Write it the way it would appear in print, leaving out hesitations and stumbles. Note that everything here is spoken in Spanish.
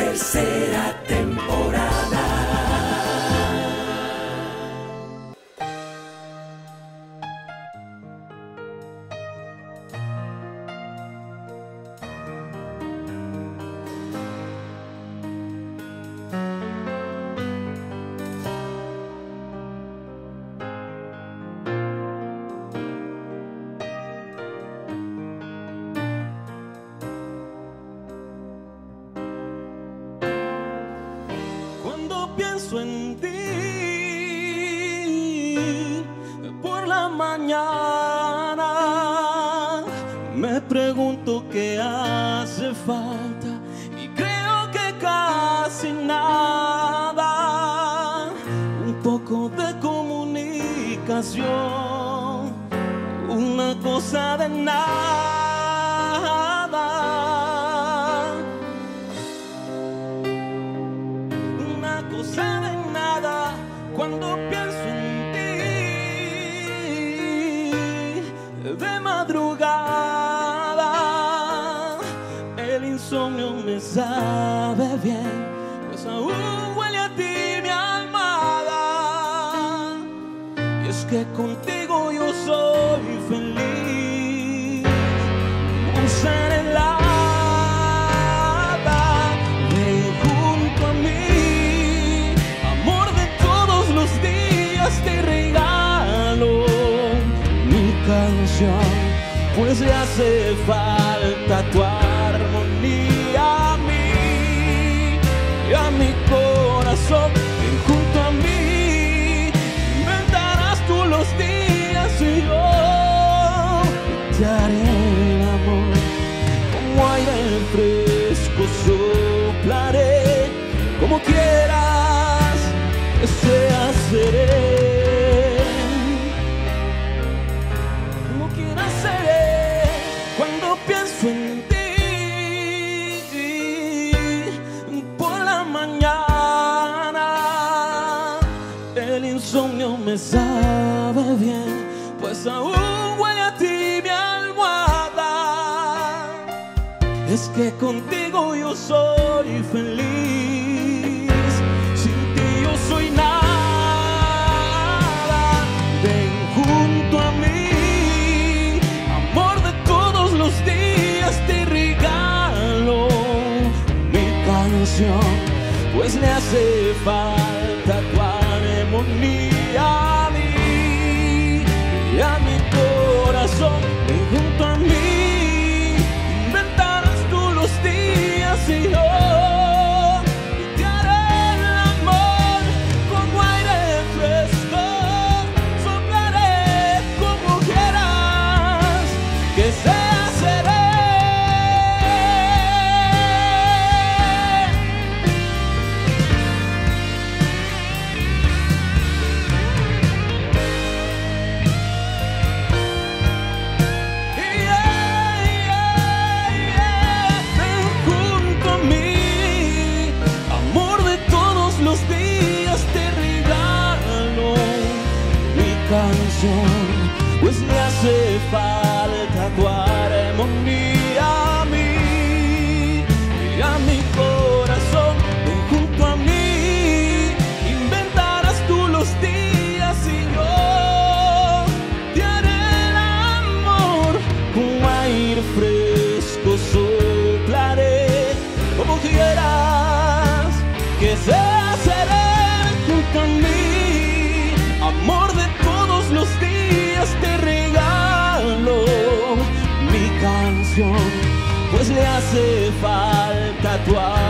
tercera temporada. Pienso en ti por la mañana, me pregunto qué hace falta y creo que casi nada. Un poco de comunicación, una cosa de nada. Cuando pienso en ti de madrugada, el insomnio me sabe bien, pues aún huele a ti mi almohada. Y es que contigo yo soy feliz, un ser en la te regalo mi canción, pues le hace falta tu armonía a mí y a mi corazón. Ven junto a mí, inventarás tú los días y yo te haré el amor. Como aire fresco soplaré, como quieras que sea seré. Cuando pienso en ti por la mañana, el insomnio me sabe bien, pues aún huele a ti mi almohada. Es que contigo yo soy feliz, sin ti yo soy nada. Ven junto a mí, te regalo mi canción, pues le hace falta tu armonía a mí y a mi corazón. Ven junto a mí, inventarás tú los días y yo te haré el amor. Como aire fresco soplaré, como quieras que sea. Pues me hace falta tu armonía a mí y a mi corazón. Ven junto a mí, inventarás tú los días y yo te haré el amor. Con aire fresco soplaré, como quieras que sea seré. Junto a mí, amor de los días te regalo mi canción, pues le hace falta tu amor.